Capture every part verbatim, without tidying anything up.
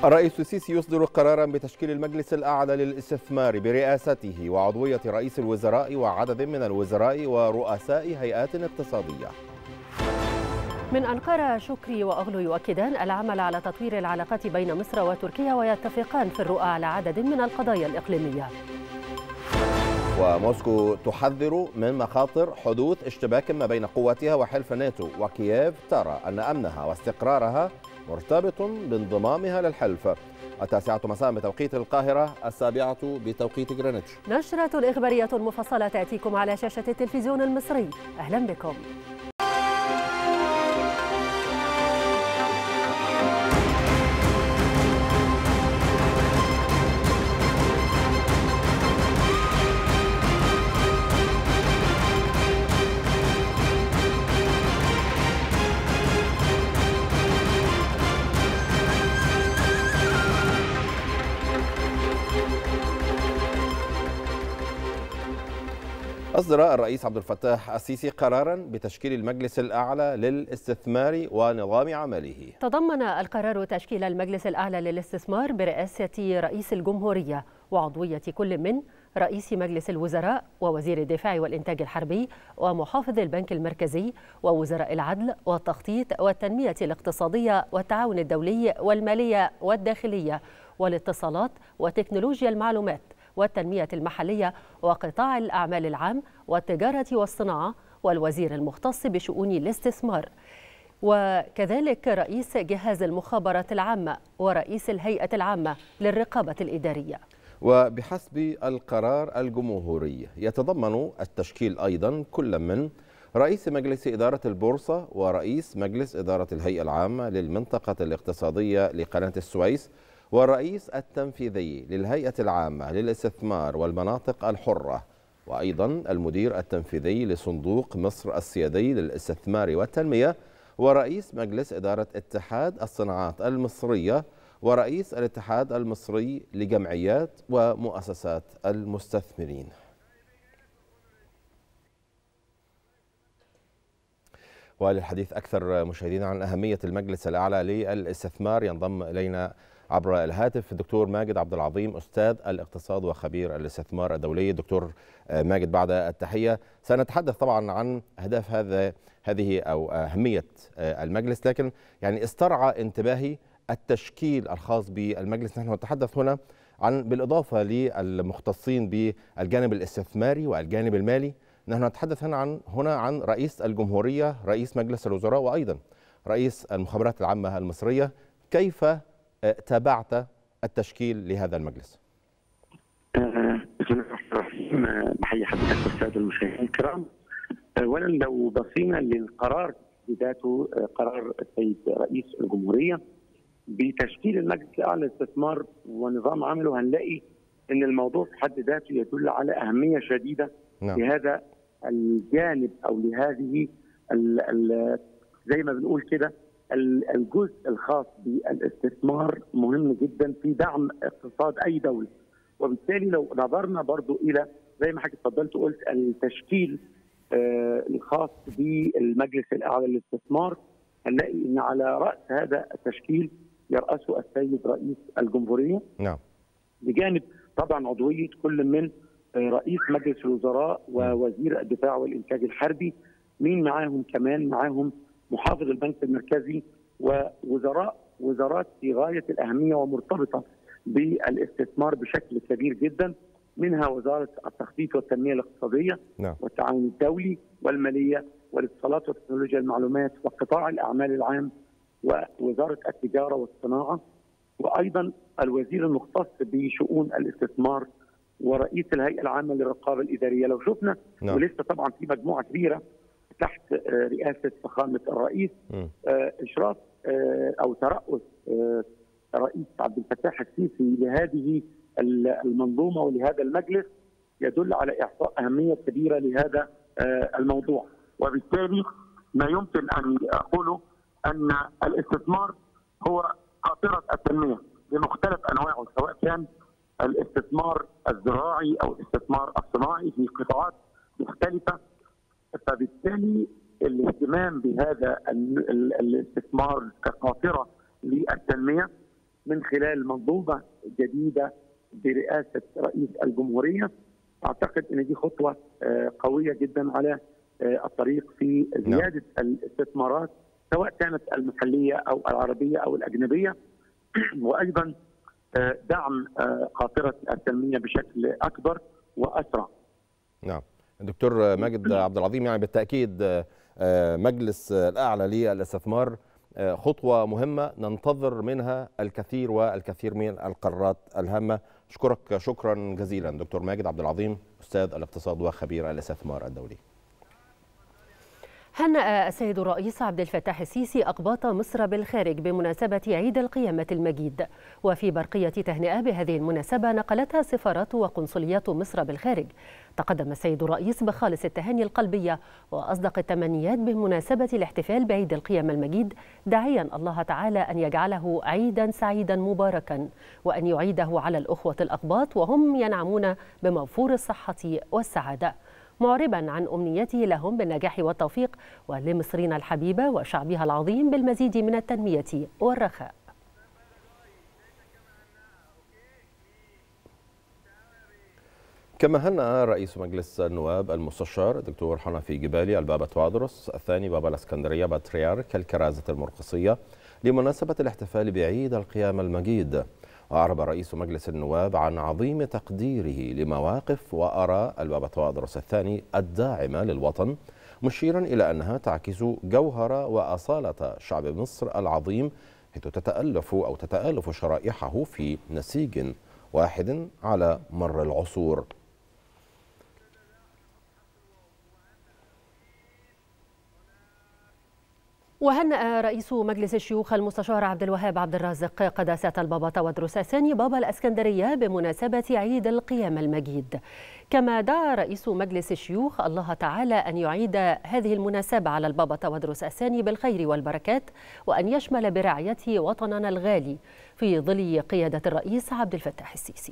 الرئيس السيسي يصدر قرارا بتشكيل المجلس الأعلى للاستثمار برئاسته وعضوية رئيس الوزراء وعدد من الوزراء ورؤساء هيئات اقتصادية. من أنقرة شكري وأغلو يؤكدان العمل على تطوير العلاقات بين مصر وتركيا ويتفقان في الرؤى على عدد من القضايا الإقليمية. وموسكو تحذر من مخاطر حدوث اشتباك ما بين قواتها وحلف ناتو، وكييف ترى أن أمنها واستقرارها مرتبط بانضمامها للحلف. التاسعة مساء بتوقيت القاهرة، السابعة بتوقيت غرينتش. نشرة إخبارية مفصلة تأتيكم على شاشة التلفزيون المصري، أهلا بكم. أصدر الرئيس عبد الفتاح السيسي قراراً بتشكيل المجلس الأعلى للاستثمار ونظام عمله. تضمن القرار تشكيل المجلس الأعلى للاستثمار برئاسة رئيس الجمهورية وعضوية كل من رئيس مجلس الوزراء ووزير الدفاع والإنتاج الحربي ومحافظ البنك المركزي ووزراء العدل والتخطيط والتنمية الاقتصادية والتعاون الدولي والمالية والداخلية والاتصالات وتكنولوجيا المعلومات والتنمية المحلية وقطاع الأعمال العام والتجارة والصناعة والوزير المختص بشؤون الاستثمار، وكذلك رئيس جهاز المخابرات العامة ورئيس الهيئة العامة للرقابة الإدارية. وبحسب القرار الجمهوري يتضمن التشكيل أيضا كل من رئيس مجلس إدارة البورصة ورئيس مجلس إدارة الهيئة العامة للمنطقة الاقتصادية لقناة السويس والرئيس التنفيذي للهيئة العامة للاستثمار والمناطق الحرة، وأيضا المدير التنفيذي لصندوق مصر السيادي للاستثمار والتنمية ورئيس مجلس إدارة اتحاد الصناعات المصرية ورئيس الاتحاد المصري لجمعيات ومؤسسات المستثمرين. وللحديث أكثر مشاهدينا عن أهمية المجلس الأعلى للاستثمار ينضم إلينا عبر الهاتف الدكتور ماجد عبد العظيم، أستاذ الاقتصاد وخبير الاستثمار الدولي. دكتور ماجد، بعد التحية سنتحدث طبعا عن أهداف هذا هذه أو أهمية المجلس، لكن يعني استرعى انتباهي التشكيل الخاص بالمجلس. نحن نتحدث هنا عن بالإضافة للمختصين بالجانب الاستثماري والجانب المالي، نحن نتحدث هنا عن هنا عن رئيس الجمهورية، رئيس مجلس الوزراء، وأيضا رئيس المخابرات العامة المصرية. كيف تابعت التشكيل لهذا المجلس؟ بسم الله الرحمن الرحيم. بحيي حضرتك والساده المشاهدين الكرام. اولا لو بصينا للقرار بذاته، قرار السيد رئيس الجمهوريه بتشكيل المجلس الاعلى للاستثمار ونظام عمله، هنلاقي ان الموضوع في حد ذاته يدل على اهميه شديده نعم. لهذا الجانب او لهذه ال ال زي ما بنقول كده الجزء الخاص بالاستثمار مهم جدا في دعم اقتصاد اي دوله، وبالتالي لو نظرنا برضو الى زي ما حضرتك اتفضلت وقلت التشكيل آه الخاص بالمجلس الاعلى للاستثمار، هنلاقي ان على راس هذا التشكيل يرأسه السيد رئيس الجمهوريه نعم، بجانب طبعا عضويه كل من آه رئيس مجلس الوزراء ووزير الدفاع والانتاج الحربي. مين معاهم كمان؟ معاهم محافظ البنك المركزي ووزراء وزارات في غايه الاهميه ومرتبطه بالاستثمار بشكل كبير جدا، منها وزاره التخطيط والتنميه الاقتصاديه نعم. والتعاون الدولي والماليه والاتصالات وتكنولوجيا المعلومات وقطاع الاعمال العام ووزاره التجاره والصناعه، وايضا الوزير المختص بشؤون الاستثمار ورئيس الهيئه العامه للرقابه الاداريه. لو شفنا نعم. ولسه طبعا في مجموعه كبيره تحت رئاسه فخامه الرئيس، اشراف او ترأس الرئيس عبد الفتاح السيسي لهذه المنظومه ولهذا المجلس يدل على اعطاء اهميه كبيره لهذا الموضوع، وبالتالي ما يمكن ان اقوله ان الاستثمار هو قاطره التنميه بمختلف انواعه، سواء كان الاستثمار الزراعي او الاستثمار الصناعي في قطاعات مختلفه. فبالتالي الاهتمام بهذا الاستثمار كقاطره للتنميه من خلال منظومه جديده برئاسه رئيس الجمهوريه. اعتقد ان دي خطوه قويه جدا على الطريق في زياده الاستثمارات سواء كانت المحليه او العربيه او الاجنبيه، وايضا دعم قاطره التنميه بشكل اكبر واسرع. نعم دكتور ماجد عبد العظيم، يعني بالتاكيد مجلس الاعلى للاستثمار خطوه مهمه ننتظر منها الكثير والكثير من القرارات الهامه. اشكرك شكرا جزيلا دكتور ماجد عبد العظيم، استاذ الاقتصاد وخبير الاستثمار الدولي. هنأ السيد الرئيس عبد الفتاح السيسي أقباط مصر بالخارج بمناسبة عيد القيامة المجيد، وفي برقية تهنئة بهذه المناسبة نقلتها سفارات وقنصليات مصر بالخارج. تقدم السيد الرئيس بخالص التهاني القلبية وأصدق التمنيات بمناسبة الاحتفال بعيد القيامة المجيد، داعيا الله تعالى أن يجعله عيدا سعيدا مباركا، وأن يعيده على الأخوة الأقباط وهم ينعمون بموفور الصحة والسعادة، معربا عن أمنيته لهم بالنجاح والتوفيق، ولمصرنا الحبيبة وشعبها العظيم بالمزيد من التنمية والرخاء. كما هنأ رئيس مجلس النواب المستشار الدكتور حنفي جبالي البابا توادرس الثاني بابا الاسكندرية بطريرك الكرازة المرقسية لمناسبة الاحتفال بعيد القيامة المجيد. وأعرب رئيس مجلس النواب عن عظيم تقديره لمواقف وآراء البابا توادرس الثاني الداعمة للوطن، مشيرا إلى أنها تعكس جوهر وأصالة شعب مصر العظيم، حيث تتألف أو تتآلف شرائحه في نسيج واحد على مر العصور. وهنأ رئيس مجلس الشيوخ المستشار عبد الوهاب عبد الرازق قداسة البابا توادرس الثاني بابا الاسكندرية بمناسبة عيد القيامة المجيد، كما دعا رئيس مجلس الشيوخ الله تعالى أن يعيد هذه المناسبة على البابا توادرس الثاني بالخير والبركات، وأن يشمل برعايته وطننا الغالي في ظل قيادة الرئيس عبد الفتاح السيسي.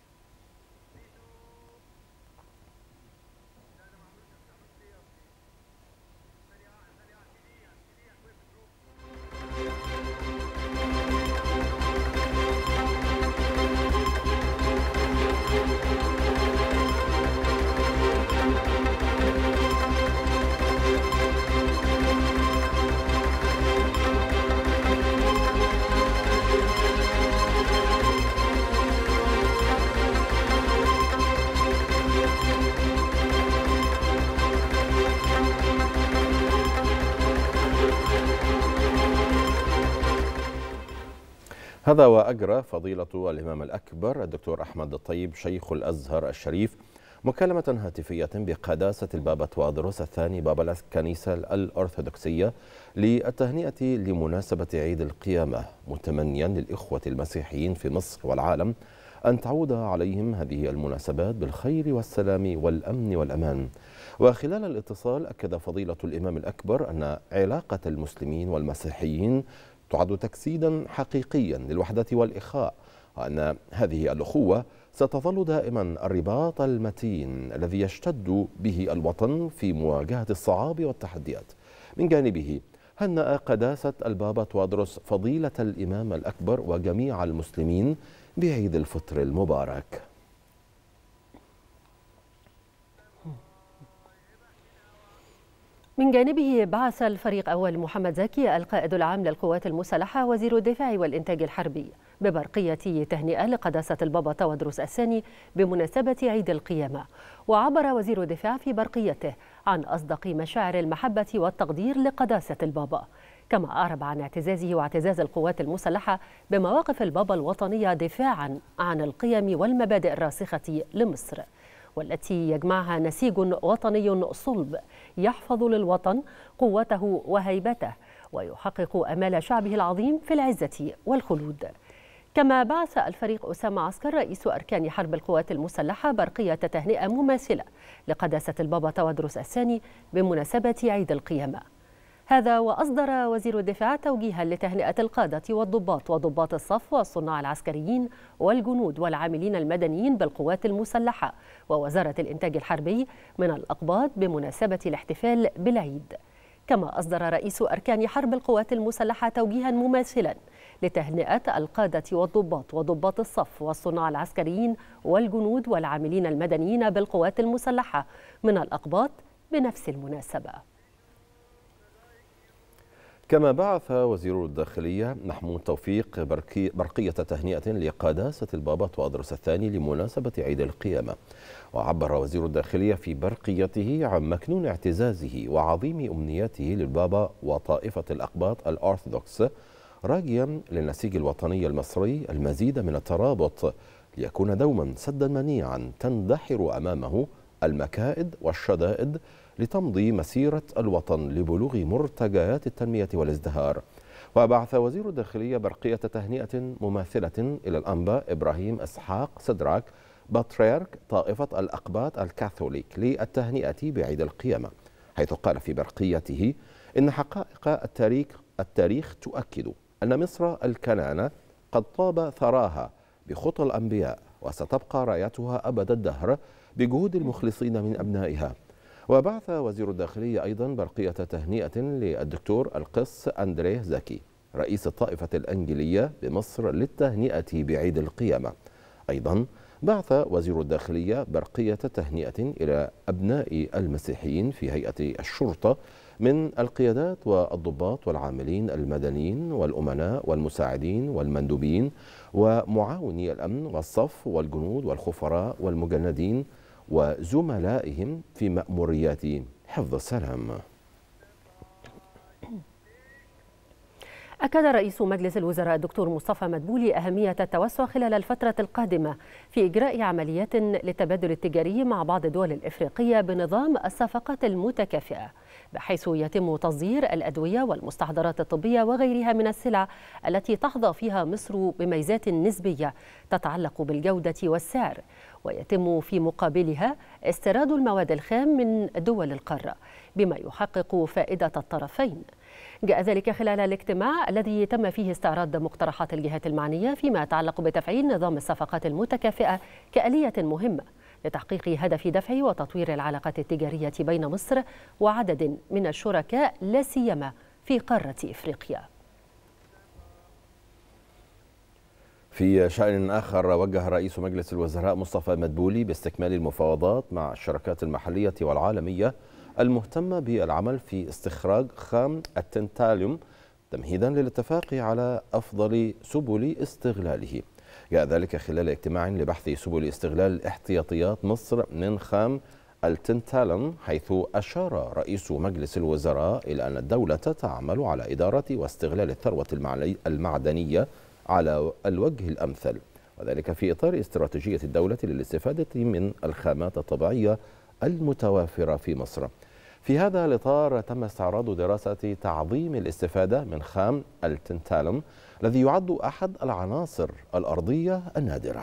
هذا وأجرى فضيلة الإمام الأكبر الدكتور أحمد الطيب شيخ الأزهر الشريف مكالمة هاتفية بقداسة البابا توادرس الثاني بابا الكنيسة الأرثوذكسية للتهنئة لمناسبة عيد القيامة، متمنيا للإخوة المسيحيين في مصر والعالم أن تعود عليهم هذه المناسبات بالخير والسلام والأمن والأمان. وخلال الاتصال أكد فضيلة الإمام الأكبر أن علاقة المسلمين والمسيحيين تعد تجسيدا حقيقيا للوحدة والإخاء، وأن هذه الأخوة ستظل دائما الرباط المتين الذي يشتد به الوطن في مواجهة الصعاب والتحديات. من جانبه هنأ قداسة البابا توادرس فضيلة الإمام الأكبر وجميع المسلمين بعيد الفطر المبارك. من جانبه بعث الفريق أول محمد زكي القائد العام للقوات المسلحة وزير الدفاع والإنتاج الحربي ببرقية تهنئة لقداسة البابا توادرس الثاني بمناسبة عيد القيامة. وعبر وزير الدفاع في برقيته عن أصدق مشاعر المحبة والتقدير لقداسة البابا، كما أعرب عن اعتزازه واعتزاز القوات المسلحة بمواقف البابا الوطنية دفاعا عن القيم والمبادئ الراسخة لمصر، والتي يجمعها نسيج وطني صلب يحفظ للوطن قوته وهيبته ويحقق آمال شعبه العظيم في العزة والخلود. كما بعث الفريق أسامة عسكر رئيس أركان حرب القوات المسلحة برقية تهنئة مماثلة لقداسة البابا توادرس الثاني بمناسبة عيد القيامة. هذا وأصدر وزير الدفاع توجيها لتهنئة القادة والضباط وضباط الصف والصناع العسكريين والجنود والعاملين المدنيين بالقوات المسلحة ووزارة الإنتاج الحربي من الأقباط بمناسبة الاحتفال بالعيد. كما أصدر رئيس أركان حرب القوات المسلحة توجيها مماثلا لتهنئة القادة والضباط وضباط الصف والصناع العسكريين والجنود والعاملين المدنيين بالقوات المسلحة من الأقباط بنفس المناسبة. كما بعث وزير الداخلية محمود توفيق برقية تهنئة لقداسة البابا تواضروس الثاني لمناسبة عيد القيامة. وعبر وزير الداخلية في برقيته عن مكنون اعتزازه وعظيم أمنياته للبابا وطائفة الأقباط الأرثوذكس، راجيا للنسيج الوطني المصري المزيد من الترابط ليكون دوما سدا منيعا تندحر أمامه المكائد والشدائد لتمضي مسيرة الوطن لبلوغ مرتجيات التنمية والازدهار. وبعث وزير الداخلية برقية تهنئة مماثلة إلى الأنبا إبراهيم إسحاق سدراك بطريرك طائفة الأقباط الكاثوليك للتهنئة بعيد القيامة، حيث قال في برقيته إن حقائق التاريخ, التاريخ تؤكد أن مصر الكنانة قد طاب ثراها بخطى الأنبياء، وستبقى رايتها أبد الدهر بجهود المخلصين من أبنائها. وبعث وزير الداخلية أيضا برقية تهنئة للدكتور القس أندريه زكي رئيس الطائفة الأنجيلية بمصر للتهنئة بعيد القيامة. أيضا بعث وزير الداخلية برقية تهنئة إلى أبناء المسيحيين في هيئة الشرطة من القيادات والضباط والعاملين المدنيين والأمناء والمساعدين والمندوبين ومعاوني الأمن والصف والجنود والخفراء والمجندين وزملائهم في مأموريات حفظ السلام. أكد رئيس مجلس الوزراء الدكتور مصطفى مدبولي أهمية التوسع خلال الفترة القادمة في إجراء عمليات للتبادل التجاري مع بعض الدول الإفريقية بنظام الصفقات المتكافئة، بحيث يتم تصدير الأدوية والمستحضرات الطبية وغيرها من السلع التي تحظى فيها مصر بميزات نسبية تتعلق بالجودة والسعر، ويتم في مقابلها استيراد المواد الخام من دول القارة بما يحقق فائدة الطرفين. جاء ذلك خلال الاجتماع الذي تم فيه استعراض مقترحات الجهات المعنية فيما يتعلق بتفعيل نظام الصفقات المتكافئة كآلية مهمة لتحقيق هدف دفع وتطوير العلاقات التجارية بين مصر وعدد من الشركاء لا سيما في قارة إفريقيا. في شأن آخر، وجه رئيس مجلس الوزراء مصطفى مدبولي باستكمال المفاوضات مع الشركات المحلية والعالمية المهتمة بالعمل في استخراج خام التنتاليوم تمهيدا للاتفاق على أفضل سبل استغلاله. جاء ذلك خلال اجتماع لبحث سبل استغلال احتياطيات مصر من خام التنتالم، حيث أشار رئيس مجلس الوزراء إلى أن الدولة تعمل على إدارة واستغلال الثروة المعدنية على الوجه الأمثل، وذلك في إطار استراتيجية الدولة للاستفادة من الخامات الطبيعية المتوافرة في مصر. في هذا الإطار تم استعراض دراسة تعظيم الاستفادة من خام التنتالم الذي يعد أحد العناصر الأرضية النادرة.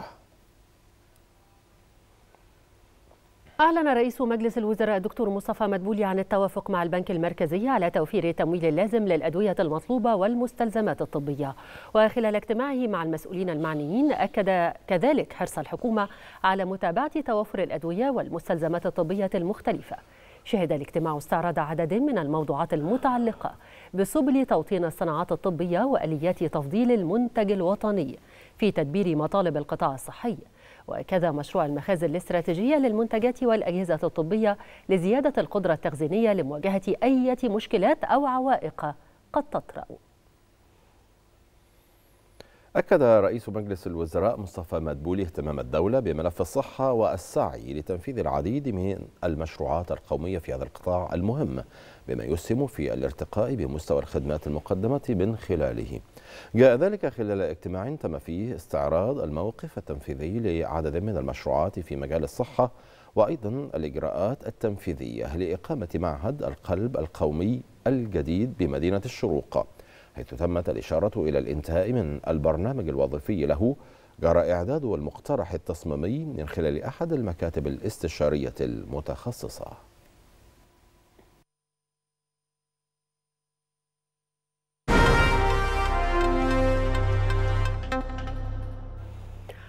أعلن رئيس مجلس الوزراء الدكتور مصطفى مدبولي عن التوافق مع البنك المركزي على توفير التمويل اللازم للأدوية المطلوبة والمستلزمات الطبية. وخلال اجتماعه مع المسؤولين المعنيين أكد كذلك حرص الحكومة على متابعة توفر الأدوية والمستلزمات الطبية المختلفة. شهد الاجتماع استعراض عدد من الموضوعات المتعلقة بسبل توطين الصناعات الطبية وآليات تفضيل المنتج الوطني في تدبير مطالب القطاع الصحي، وكذا مشروع المخازن الاستراتيجية للمنتجات والأجهزة الطبية لزيادة القدرة التخزينية لمواجهة أي مشكلات أو عوائق قد تطرأ. أكد رئيس مجلس الوزراء مصطفى مدبولي اهتمام الدولة بملف الصحة والسعي لتنفيذ العديد من المشروعات القومية في هذا القطاع المهم، بما يسهم في الارتقاء بمستوى الخدمات المقدمة من خلاله. جاء ذلك خلال اجتماع تم فيه استعراض الموقف التنفيذي لعدد من المشروعات في مجال الصحة، وأيضا الإجراءات التنفيذية لإقامة معهد القلب القومي الجديد بمدينة الشروق، حيث تمت الإشارة إلى الانتهاء من البرنامج الوظيفي له، جرى إعداد المقترح التصميمي من خلال أحد المكاتب الاستشارية المتخصصة.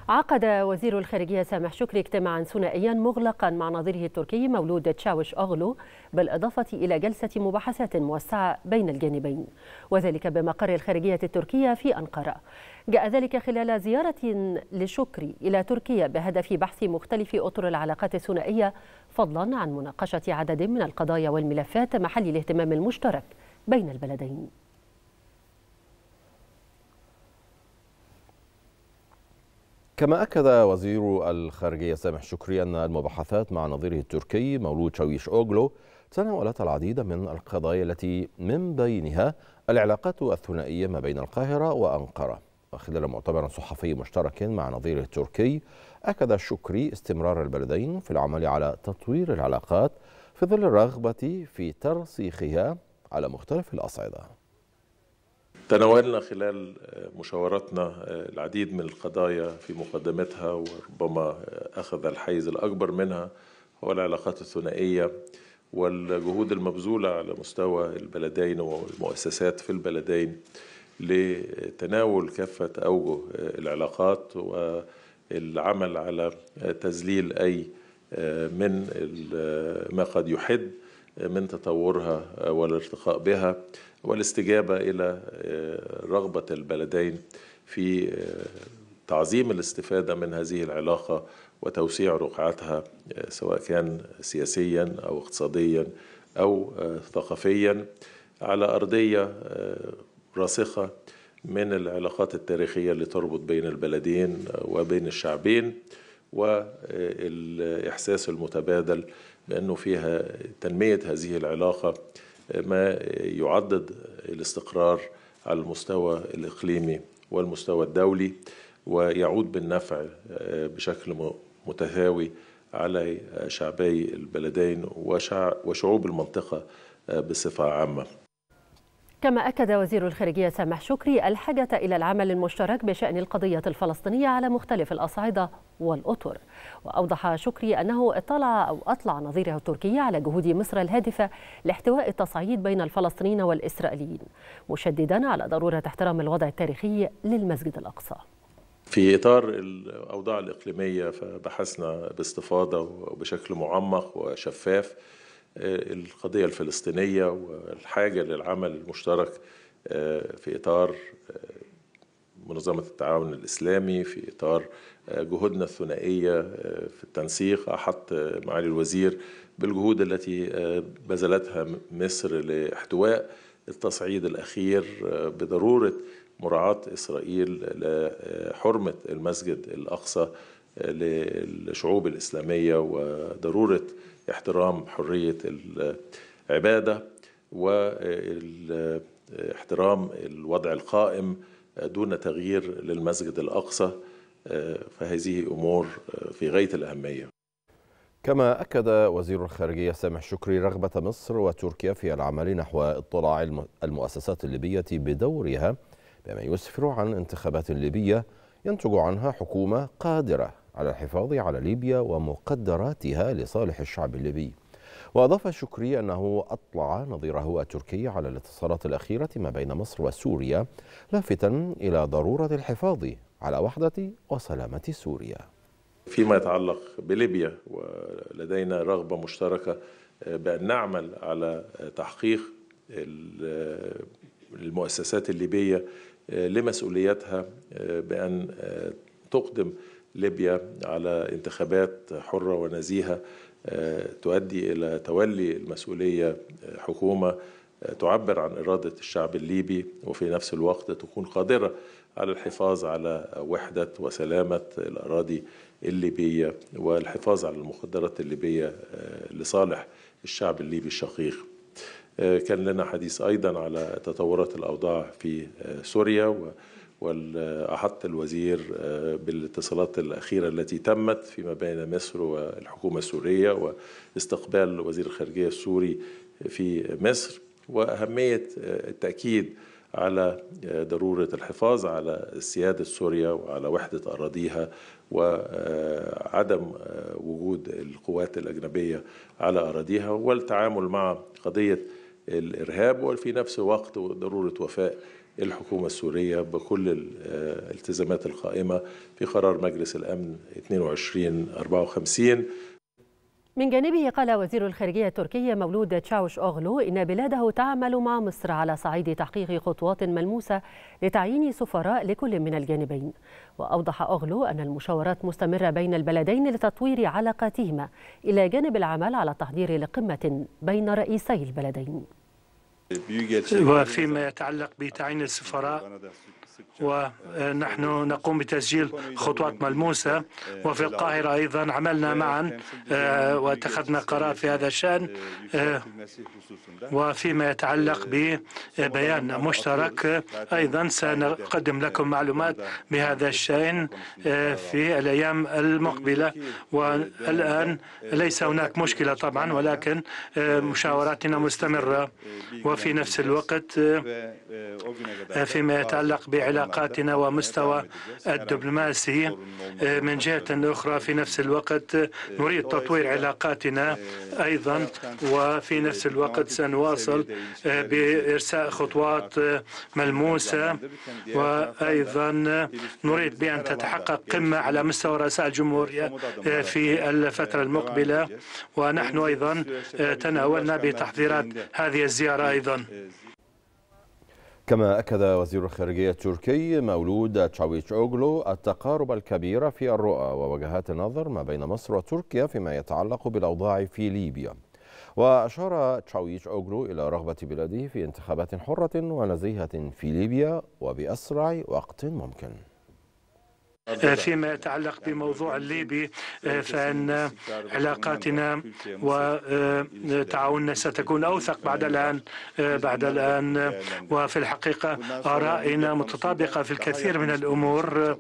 عقد وزير الخارجية سامح شكري اجتماعا ثنائيا مغلقا مع نظيره التركي مولود تشاوش أغلو، بالإضافة إلى جلسة مباحثات موسعة بين الجانبين، وذلك بمقر الخارجية التركية في أنقرة. جاء ذلك خلال زيارة لشكري إلى تركيا بهدف بحث مختلف أطر العلاقات الثنائية، فضلا عن مناقشة عدد من القضايا والملفات محل الاهتمام المشترك بين البلدين. كما أكد وزير الخارجية سامح شكري أن المباحثات مع نظيره التركي مولود شاويش أوغلو تناولت العديد من القضايا التي من بينها العلاقات الثنائية ما بين القاهرة وأنقرة. وخلال مؤتمر صحفي مشترك مع نظيره التركي أكد شكري استمرار البلدين في العمل على تطوير العلاقات في ظل الرغبة في ترسيخها على مختلف الأصعدة. تناولنا خلال مشاوراتنا العديد من القضايا في مقدمتها، وربما أخذ الحيز الأكبر منها هو العلاقات الثنائية والجهود المبذولة على مستوى البلدين والمؤسسات في البلدين لتناول كافة أوجه العلاقات والعمل على تذليل أي من ما قد يحد من تطورها والارتقاء بها، والاستجابة إلى رغبة البلدين في تعظيم الاستفادة من هذه العلاقة وتوسيع رقعتها سواء كان سياسيا أو اقتصاديا أو ثقافيا على أرضية راسخة من العلاقات التاريخية اللي تربط بين البلدين وبين الشعبين، والإحساس المتبادل بأنه فيها تنمية هذه العلاقة ما يعضد الاستقرار على المستوى الإقليمي والمستوى الدولي، ويعود بالنفع بشكل متساوي على شعبي البلدين وشعوب المنطقة بصفة عامة. كما أكد وزير الخارجية سامح شكري الحاجة إلى العمل المشترك بشأن القضية الفلسطينية على مختلف الأصعدة والأطر. وأوضح شكري أنه اطلع أو أطلع نظيره التركي على جهود مصر الهادفة لاحتواء التصعيد بين الفلسطينيين والإسرائيليين، مشددا على ضرورة احترام الوضع التاريخي للمسجد الأقصى. في إطار الأوضاع الإقليمية فبحثنا باستفاضة وبشكل معمق وشفاف القضية الفلسطينية والحاجة للعمل المشترك في إطار منظمة التعاون الإسلامي، في إطار جهودنا الثنائية في التنسيق. أحط معالي الوزير بالجهود التي بذلتها مصر لاحتواء التصعيد الأخير بضرورة مراعاة إسرائيل لحرمة المسجد الأقصى للشعوب الإسلامية وضرورة احترام حرية العبادة واحترام الوضع القائم دون تغيير للمسجد الأقصى، فهذه أمور في غاية الأهمية. كما أكد وزير الخارجية سامح شكري رغبة مصر وتركيا في العمل نحو اطلاع المؤسسات الليبية بدورها بما يسفر عن انتخابات ليبية ينتج عنها حكومة قادرة على الحفاظ على ليبيا ومقدراتها لصالح الشعب الليبي. وأضاف شكري أنه أطلع نظيره التركي على الاتصالات الأخيرة ما بين مصر وسوريا، لافتا إلى ضرورة الحفاظ على وحدة وسلامة سوريا. فيما يتعلق بليبيا ولدينا رغبة مشتركة بأن نعمل على تحقيق المؤسسات الليبية لمسؤوليتها بأن تقدم ليبيا على انتخابات حرة ونزيهة تؤدي إلى تولي المسؤولية حكومة تعبر عن إرادة الشعب الليبي، وفي نفس الوقت تكون قادرة على الحفاظ على وحدة وسلامة الأراضي الليبية والحفاظ على المقدرات الليبية لصالح الشعب الليبي الشقيق. كان لنا حديث أيضا على تطورات الأوضاع في سوريا، وأحط الوزير بالاتصالات الأخيرة التي تمت فيما بين مصر والحكومة السورية واستقبال وزير الخارجية السوري في مصر، وأهمية التأكيد على ضرورة الحفاظ على سيادة سوريا وعلى وحدة أراضيها وعدم وجود القوات الأجنبية على أراضيها، والتعامل مع قضية الإرهاب، وفي نفس الوقت ضرورة وفاء الحكومة السورية بكل الالتزامات القائمة في قرار مجلس الأمن اثنين وعشرين أربعة وخمسين. من جانبه قال وزير الخارجية التركي مولود تشاوش أوغلو إن بلاده تعمل مع مصر على صعيد تحقيق خطوات ملموسة لتعيين سفراء لكل من الجانبين. وأوضح أوغلو أن المشاورات مستمرة بين البلدين لتطوير علاقاتهما إلى جانب العمل على التحضير لقمة بين رئيسي البلدين. وفيما يتعلق بتعيين السفراء ونحن نقوم بتسجيل خطوات ملموسة، وفي القاهرة أيضا عملنا معا واتخذنا قرار في هذا الشأن. وفيما يتعلق ببيان مشترك أيضا سنقدم لكم معلومات بهذا الشأن في الأيام المقبلة. والآن ليس هناك مشكلة طبعا، ولكن مشاوراتنا مستمرة. وفي نفس الوقت فيما يتعلق بعلاقاتنا ومستوى الدبلوماسي من جهة أخرى، في نفس الوقت نريد تطوير علاقاتنا أيضا، وفي نفس الوقت سنواصل بإرساء خطوات ملموسة. وأيضا نريد بأن تتحقق قمة على مستوى رؤساء الجمهورية في الفترة المقبلة، ونحن أيضا تناولنا بتحضيرات هذه الزيارة أيضا. كما أكد وزير الخارجية التركي مولود تشاويش أوغلو التقارب الكبير في الرؤى ووجهات النظر ما بين مصر وتركيا فيما يتعلق بالأوضاع في ليبيا. وأشار تشاويش أوغلو إلى رغبة بلاده في انتخابات حرة ونزيهة في ليبيا وبأسرع وقت ممكن. فيما يتعلق بموضوع الليبي، فإن علاقاتنا وتعاوننا ستكون أوثق بعد الآن بعد الآن وفي الحقيقة آرائنا متطابقة في الكثير من الأمور،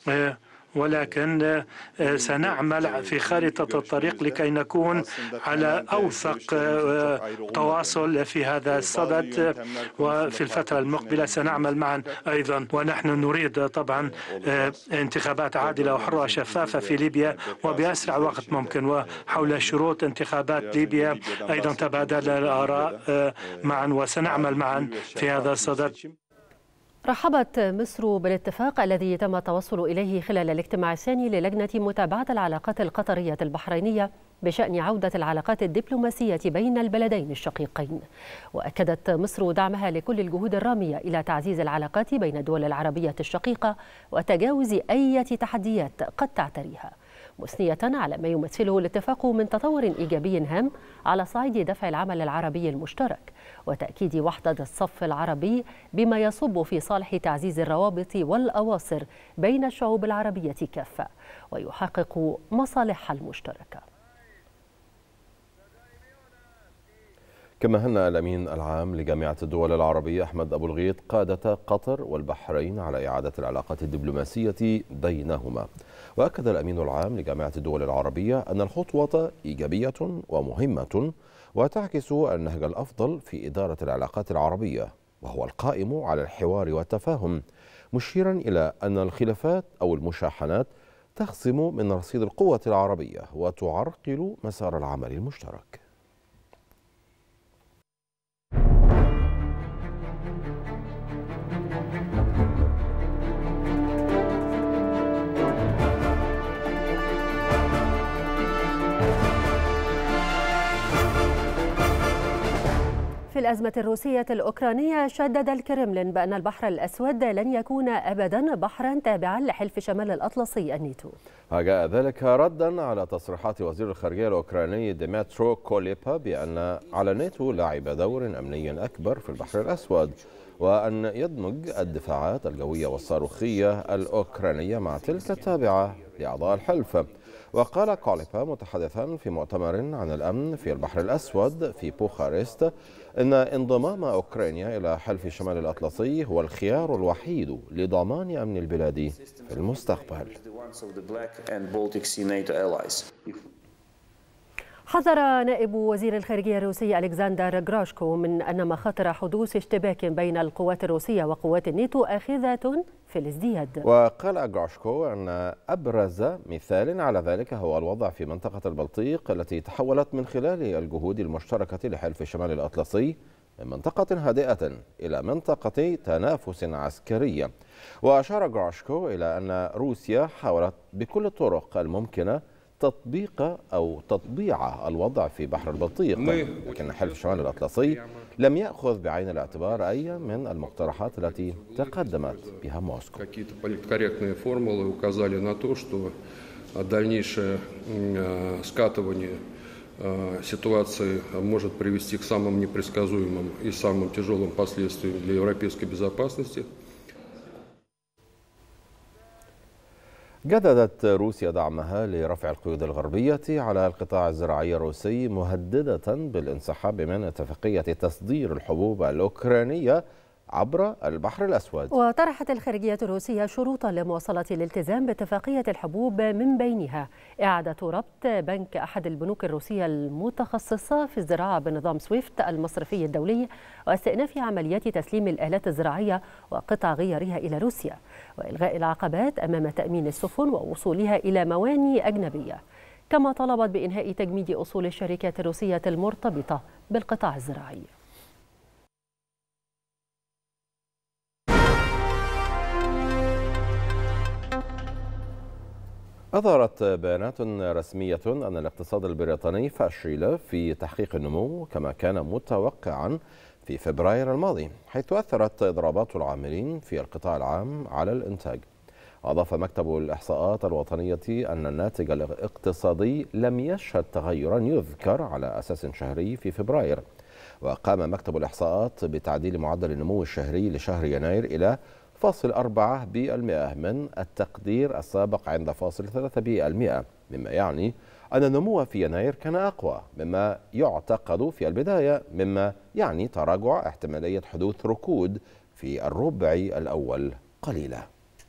ولكن سنعمل في خارطة الطريق لكي نكون على أوثق تواصل في هذا الصدد. وفي الفترة المقبلة سنعمل معا أيضا. ونحن نريد طبعا انتخابات عادلة وحرة وشفافة في ليبيا وبأسرع وقت ممكن. وحول شروط انتخابات ليبيا أيضا تبادل الآراء معا وسنعمل معا في هذا الصدد. رحبت مصر بالاتفاق الذي تم التوصل إليه خلال الاجتماع الثاني للجنة متابعة العلاقات القطرية البحرينية بشأن عودة العلاقات الدبلوماسية بين البلدين الشقيقين. وأكدت مصر دعمها لكل الجهود الرامية إلى تعزيز العلاقات بين الدول العربية الشقيقة وتجاوز أي تحديات قد تعتريها، مثنية على ما يمثله الاتفاق من تطور إيجابي هام على صعيد دفع العمل العربي المشترك وتأكيد وحدة الصف العربي بما يصب في صالح تعزيز الروابط والأواصر بين الشعوب العربية كافة ويحقق مصالحها المشتركة. كما هنأ الأمين العام لجامعة الدول العربية أحمد أبو الغيط قادة قطر والبحرين على إعادة العلاقات الدبلوماسية بينهما. وأكد الأمين العام لجامعة الدول العربية أن الخطوة إيجابية ومهمة وتعكس النهج الأفضل في إدارة العلاقات العربية وهو القائم على الحوار والتفاهم، مشيرا إلى أن الخلافات أو المشاحنات تخصم من رصيد القوة العربية وتعرقل مسار العمل المشترك. في الأزمة الروسية الأوكرانية شدد الكرملين بأن البحر الأسود لن يكون أبدا بحرا تابعا لحلف شمال الأطلسي الناتو. جاء ذلك ردا على تصريحات وزير الخارجية الأوكراني ديمترو كوليبا بأن على الناتو لعب دور أمني أكبر في البحر الأسود وأن يدمج الدفاعات الجوية والصاروخية الأوكرانية مع تلك التابعة لأعضاء الحلف. وقال كوليبا متحدثا في مؤتمر عن الأمن في البحر الأسود في بوخارست إن انضمام أوكرانيا إلى حلف شمال الأطلسي هو الخيار الوحيد لضمان أمن البلاد في المستقبل. حذر نائب وزير الخارجية الروسي ألكسندر غراشكو من أن مخاطر حدوث اشتباك بين القوات الروسية وقوات الناتو آخذة في الازدياد. وقال غراشكو أن أبرز مثال على ذلك هو الوضع في منطقة البلطيق التي تحولت من خلال الجهود المشتركة لحلف شمال الأطلسي من منطقة هادئة إلى منطقة تنافس عسكرية. وأشار غراشكو إلى أن روسيا حاولت بكل الطرق الممكنة تطبيق أو تطبيع الوضع في بحر البلطيق، لكن حلف شمال الأطلسي لم يأخذ بعين الاعتبار أي من المقترحات التي تقدمت بها موسكو. ситуации может привести к самым непредсказуемым и самым тяжелым последствиям для европейской безопасности. جددت روسيا دعمها لرفع القيود الغربية على القطاع الزراعي الروسي، مهددة بالانسحاب من اتفاقية تصدير الحبوب الأوكرانية عبر البحر الأسود. وطرحت الخارجية الروسية شروطا لمواصلة الالتزام باتفاقية الحبوب، من بينها إعادة ربط بنك أحد البنوك الروسية المتخصصة في الزراعة بنظام سويفت المصرفي الدولي، واستئناف عمليات تسليم الآلات الزراعية وقطع غيارها إلى روسيا، وإلغاء العقبات أمام تأمين السفن ووصولها إلى مواني أجنبية. كما طلبت بإنهاء تجميد أصول الشركات الروسية المرتبطة بالقطاع الزراعي. أظهرت بيانات رسمية أن الاقتصاد البريطاني فشل في تحقيق النمو كما كان متوقعا في فبراير الماضي، حيث أثرت إضرابات العاملين في القطاع العام على الإنتاج. أضاف مكتب الإحصاءات الوطنية أن الناتج الاقتصادي لم يشهد تغيرا يذكر على أساس شهري في فبراير. وقام مكتب الإحصاءات بتعديل معدل النمو الشهري لشهر يناير إلى فاصل أربعة بالمئة من التقدير السابق عند فاصل ثلاثة بالمئة، مما يعني أن النمو في يناير كان أقوى مما يعتقد في البداية، مما يعني تراجع احتمالية حدوث ركود في الربع الأول قليلا.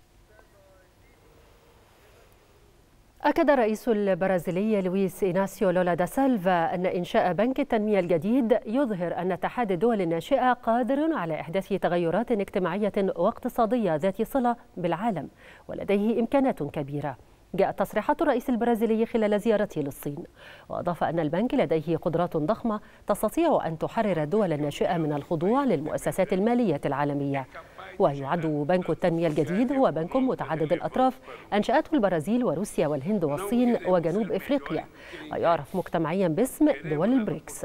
أكد الرئيس البرازيلي لويس إناسيو لولا دا سيلفا أن إنشاء بنك التنمية الجديد يظهر أن اتحاد الدول الناشئة قادر على إحداث تغيرات اجتماعية واقتصادية ذات صلة بالعالم، ولديه إمكانات كبيرة. جاءت تصريحات الرئيس البرازيلي خلال زيارته للصين، وأضاف أن البنك لديه قدرات ضخمة تستطيع أن تحرر الدول الناشئة من الخضوع للمؤسسات المالية العالمية. ويعد بنك التنمية الجديد هو بنك متعدد الأطراف أنشأته البرازيل وروسيا والهند والصين وجنوب إفريقيا، ويعرف مجتمعيا باسم دول البريكس.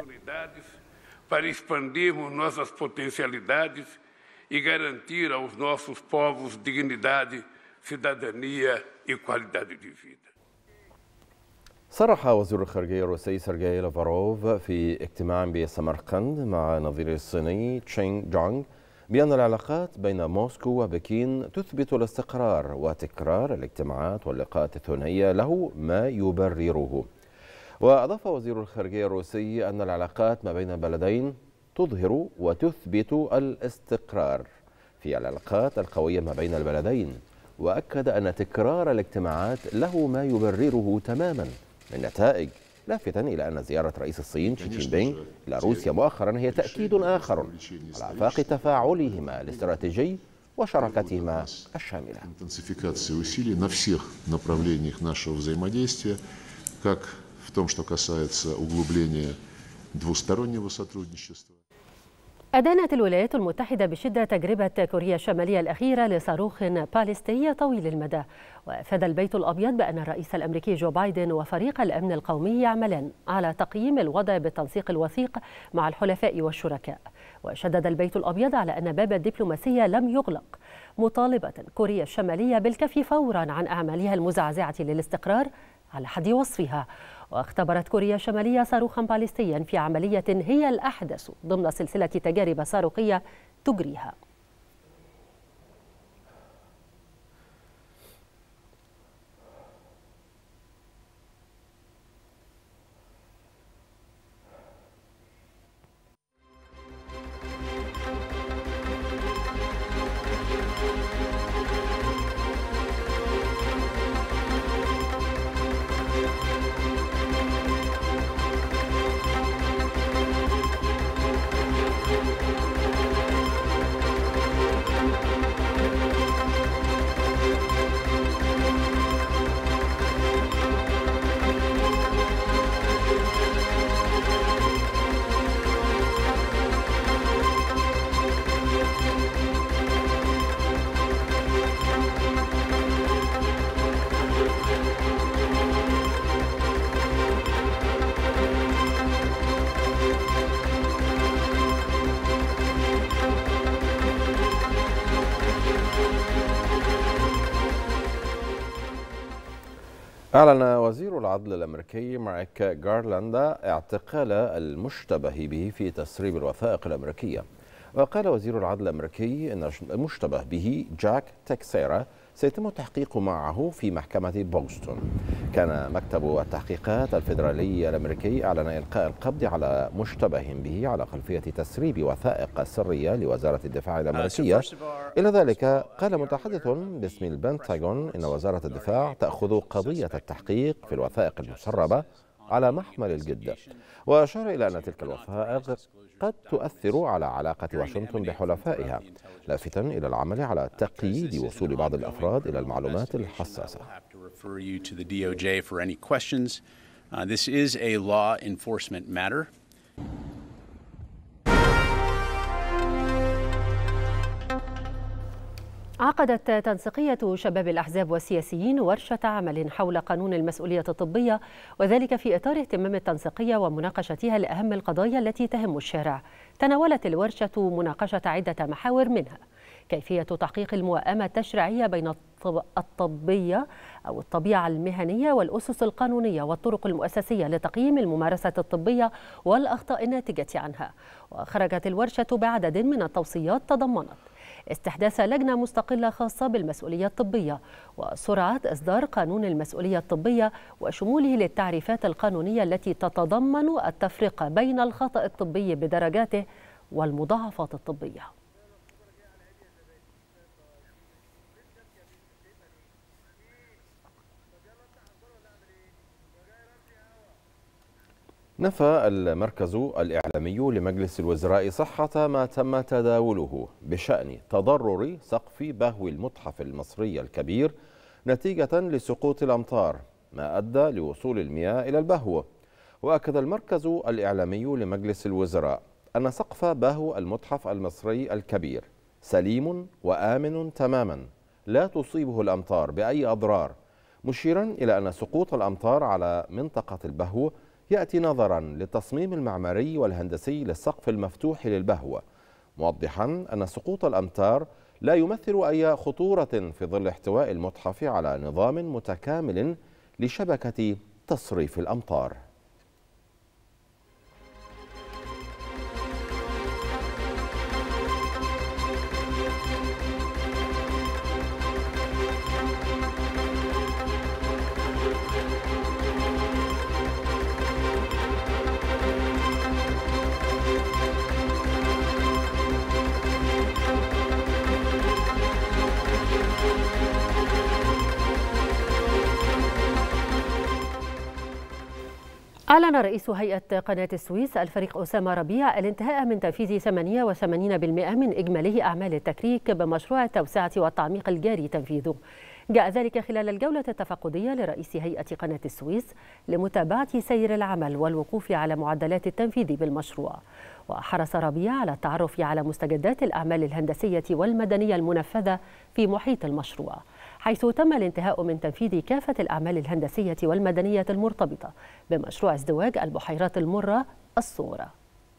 صرح وزير الخارجية الروسي سيرجي لافاروف في اجتماع بسمرقند مع نظيره الصيني تشينغ جونغ بأن العلاقات بين موسكو وبكين تثبت الاستقرار، وتكرار الاجتماعات واللقاءات الثنائية له ما يبرره. وأضاف وزير الخارجية الروسي أن العلاقات ما بين البلدين تظهر وتثبت الاستقرار في العلاقات القوية ما بين البلدين، وأكد أن تكرار الاجتماعات له ما يبرره تماما من نتائج، لافتا إلى أن زيارة رئيس الصين شي جين بينغ إلى روسيا مؤخرا هي تأكيد آخر على آفاق تفاعلهما الاستراتيجي وشراكتهما الشاملة. أدانت الولايات المتحدة بشدة تجربة كوريا الشمالية الأخيرة لصاروخ باليستي طويل المدى، وأفاد البيت الأبيض بأن الرئيس الأمريكي جو بايدن وفريق الأمن القومي يعملان على تقييم الوضع بالتنسيق الوثيق مع الحلفاء والشركاء. وشدد البيت الأبيض على أن باب الدبلوماسية لم يغلق، مطالبة كوريا الشمالية بالكف فورا عن أعمالها المزعزعة للاستقرار على حد وصفها. واختبرت كوريا الشمالية صاروخا باليستيا في عملية هي الأحدث ضمن سلسلة تجارب صاروخية تجريها. أعلن وزير العدل الأمريكي ماريك غارلاند اعتقال المشتبه به في تسريب الوثائق الأمريكية. وقال وزير العدل الأمريكي أن المشتبه به جاك تكسيرا سيتم التحقيق معه في محكمة بوسطن. كان مكتب التحقيقات الفيدرالي الأمريكي أعلن إلقاء القبض على مشتبه به على خلفية تسريب وثائق سرية لوزارة الدفاع الأمريكية. إلى ذلك قال متحدث باسم البنتاغون إن وزارة الدفاع تأخذ قضية التحقيق في الوثائق المسربة على محمل الجد، وأشار إلى أن تلك الوثائق قد تؤثر على علاقة واشنطن بحلفائها، لافتا إلى العمل على تقييد وصول بعض الأفراد إلى المعلومات الحساسة. عقدت تنسيقية شباب الأحزاب والسياسيين ورشة عمل حول قانون المسؤولية الطبية، وذلك في إطار اهتمام التنسيقية ومناقشتها لأهم القضايا التي تهم الشارع. تناولت الورشة مناقشة عدة محاور، منها كيفية تحقيق الموائمة التشريعية بين الطبية أو الطبيعة المهنية والأسس القانونية والطرق المؤسسية لتقييم الممارسة الطبية والأخطاء الناتجة عنها. وخرجت الورشة بعدد من التوصيات تضمنت استحداث لجنة مستقلة خاصة بالمسؤولية الطبية، وسرعة إصدار قانون المسؤولية الطبية وشموله للتعريفات القانونية التي تتضمن التفرقة بين الخطأ الطبي بدرجاته والمضاعفات الطبية. نفى المركز الإعلامي لمجلس الوزراء صحة ما تم تداوله بشأن تضرر سقف بهو المتحف المصري الكبير نتيجة لسقوط الأمطار، ما أدى لوصول المياه إلى البهو. وأكد المركز الإعلامي لمجلس الوزراء أن سقف بهو المتحف المصري الكبير سليم وآمن تماما، لا تصيبه الأمطار بأي أضرار، مشيرا إلى أن سقوط الأمطار على منطقة البهو يأتي نظرا للتصميم المعماري والهندسي للسقف المفتوح للبهو، موضحا أن سقوط الأمطار لا يمثل أي خطورة في ظل احتواء المتحف على نظام متكامل لشبكة تصريف الأمطار. أعلن رئيس هيئة قناة السويس الفريق أسامة ربيع الانتهاء من تنفيذ ثمانية وثمانين بالمئة من إجمالي أعمال التكريك بمشروع التوسعة والتعميق الجاري تنفيذه. جاء ذلك خلال الجولة التفقدية لرئيس هيئة قناة السويس لمتابعة سير العمل والوقوف على معدلات التنفيذ بالمشروع. وحرص ربيع على التعرف على مستجدات الأعمال الهندسية والمدنية المنفذة في محيط المشروع، حيث تم الانتهاء من تنفيذ كافة الأعمال الهندسية والمدنية المرتبطة بمشروع ازدواج البحيرات المرة الصغرى.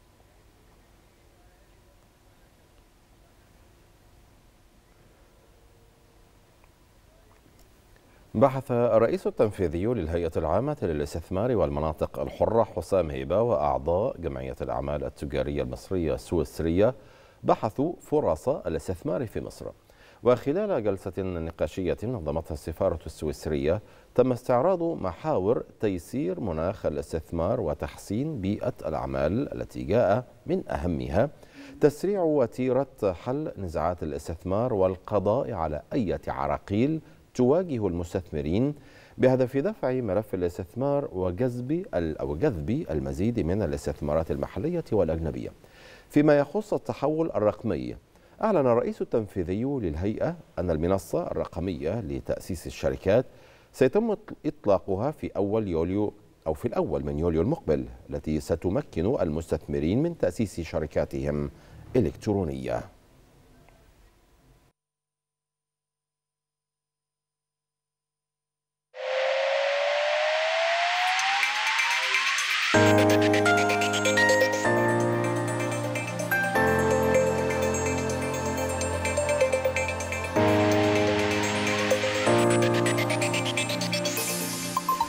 بحث الرئيس التنفيذي للهيئة العامة للاستثمار والمناطق الحرة حسام هيبة وأعضاء جمعية الأعمال التجارية المصرية السويسرية بحثوا فرص الاستثمار في مصر. وخلال جلسة نقاشية نظمتها السفارة السويسرية تم استعراض محاور تيسير مناخ الاستثمار وتحسين بيئة الأعمال، التي جاء من أهمها تسريع وتيرة حل نزاعات الاستثمار والقضاء على أي عراقيل تواجه المستثمرين بهدف دفع ملف الاستثمار وجذب أو جذب المزيد من الاستثمارات المحلية والأجنبية. فيما يخص التحول الرقمي، أعلن الرئيس التنفيذي للهيئة أن المنصة الرقمية لتأسيس الشركات سيتم إطلاقها في أول يوليو أو في الأول من يوليو المقبل، التي ستمكن المستثمرين من تأسيس شركاتهم إلكترونية.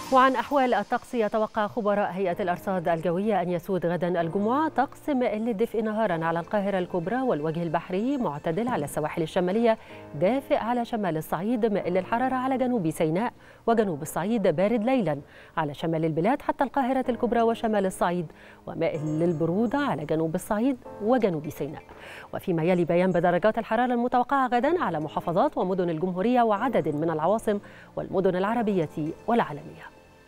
وعن أحوال الطقس، يتوقع خبراء هيئة الأرصاد الجوية أن يسود غدا الجمعة طقس مائل للدفء نهارا على القاهرة الكبرى والوجه البحري، معتدل على السواحل الشمالية، دافئ على شمال الصعيد، مائل للحرارة على جنوب سيناء وجنوب الصعيد، بارد ليلا على شمال البلاد حتى القاهرة الكبرى وشمال الصعيد، ومائل للبرودة على جنوب الصعيد وجنوب سيناء. وفيما يلي بيان بدرجات الحرارة المتوقعة غدا على محافظات ومدن الجمهورية وعدد من العواصم والمدن العربية والعالمية.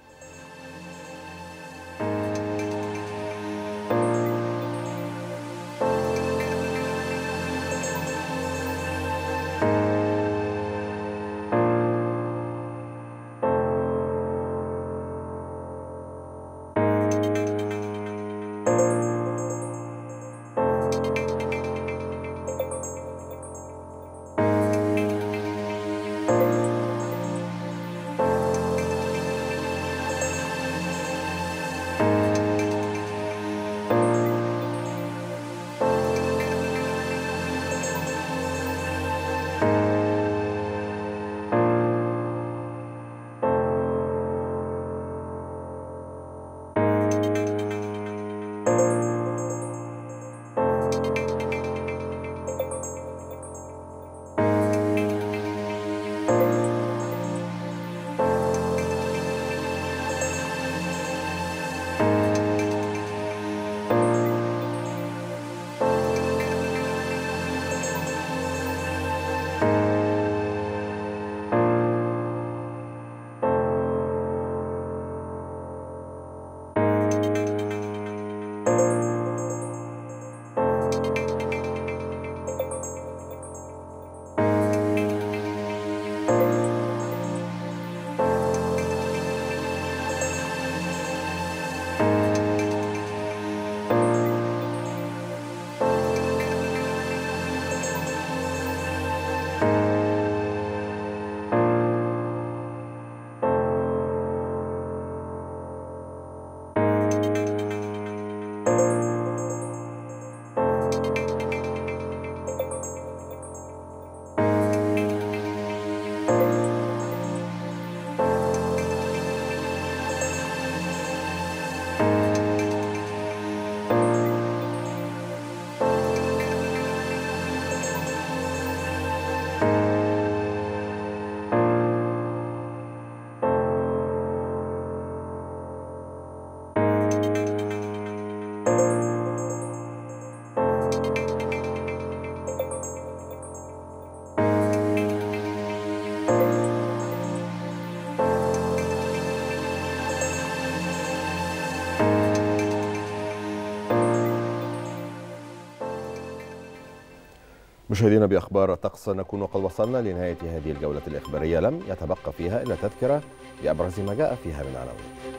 مشاهدينا بأخبار الطقس، نكون وقد وصلنا لنهاية هذه الجولة الإخبارية، لم يتبقى فيها إلا تذكرة بأبرز ما جاء فيها من عناوين.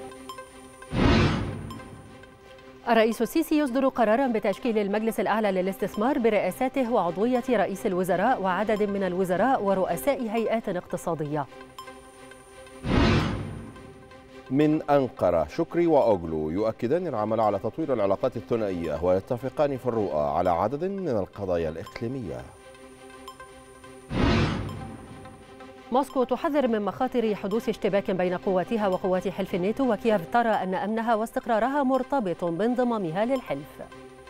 الرئيس السيسي يصدر قرارا بتشكيل المجلس الأعلى للاستثمار برئاسته وعضوية رئيس الوزراء وعدد من الوزراء ورؤساء هيئات اقتصادية. من أنقرة، شكري وأوغلو يؤكدان العمل على تطوير العلاقات الثنائية ويتفقان في الرؤى على عدد من القضايا الإقليمية. موسكو تحذر من مخاطر حدوث اشتباك بين قواتها وقوات حلف الناتو، وكييف ترى أن أمنها واستقرارها مرتبط بانضمامها للحلف.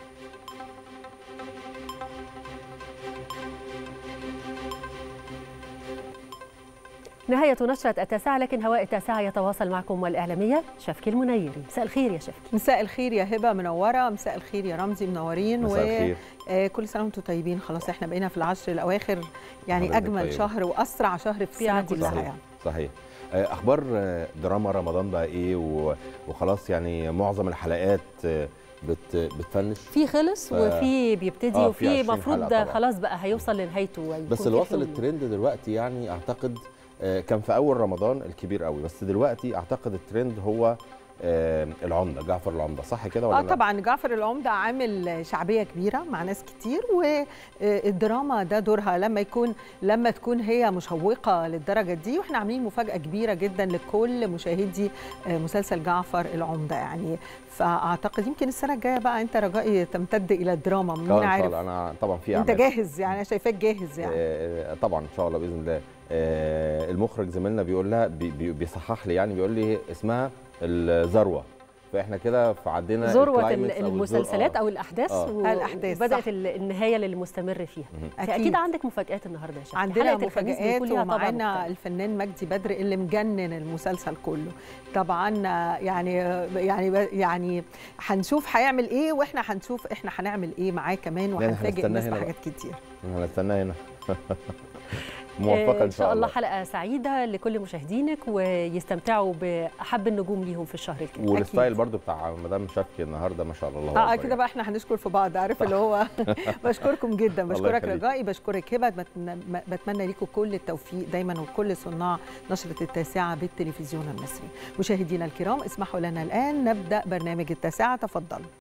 نهاية نشرة التاسعة، لكن هواء التاسعة يتواصل معكم والإعلامية شفكي المنيري. مساء الخير يا شفكي. مساء الخير يا هبة، منورة. مساء الخير يا رمزي، منورين. مساء الخير. وكل سنة وانتم طيبين. خلاص احنا بقينا في العشر الأواخر، يعني أجمل طيب. شهر وأسرع شهر في السنة كلها. صحيح. يعني. صحيح. أخبار دراما رمضان بقى إيه؟ وخلاص يعني معظم الحلقات بت بتفنش، في خلص ف... وفي بيبتدي آه وفي المفروض خلاص بقى هيوصل لنهايته. بس اللي وصل الترند دلوقتي يعني أعتقد كان في أول رمضان الكبير قوي، بس دلوقتي أعتقد الترند هو العمده جعفر العمده، صح كده ولا اه طبعا جعفر العمده عامل شعبيه كبيره مع ناس كتير، والدراما ده دورها لما يكون لما تكون هي مشوقه للدرجه دي، واحنا عاملين مفاجاه كبيره جدا لكل مشاهدي مسلسل جعفر العمده يعني. فاعتقد يمكن السنه الجايه بقى انت رجائي تمتد الى الدراما، مين عارف. انا طبعا في انت جاهز يعني، انا شايفاك جاهز يعني. آه طبعا ان شاء الله باذن الله. آه المخرج زميلنا بيقول لها بي بيصحح لي يعني، بيقول لي اسمها الذروه، فاحنا كده فعدينا ذروه المسلسلات او الاحداث آه. و... الاحداث وبدات النهايه اللي مستمر فيها. أكيد. اكيد عندك مفاجات النهارده يا شيخ. عندنا مفاجات ومعانا الفنان مجدي بدر اللي مجنن المسلسل كله طبعا يعني يعني يعني هنشوف هيعمل ايه، واحنا هنشوف احنا هنعمل ايه معاه كمان، وهنفاجئ الناس بحاجات كتير. هنستناه هنا. موفقه ان شاء الله. حلقه سعيده لكل مشاهدينك، ويستمتعوا باحب النجوم ليهم في الشهر الكريم. والستايل برضو بتاع مدام شفكي النهارده ما شاء الله. اه كده بقى احنا هنشكر في بعض، عارف اللي هو. بشكركم جدا، بشكرك رجائي، بشكرك هبه، بتمنى لكم كل التوفيق دايما وكل صناع نشره التاسعه بالتلفزيون المصري. مشاهدينا الكرام اسمحوا لنا الان نبدا برنامج التاسعه، تفضلوا.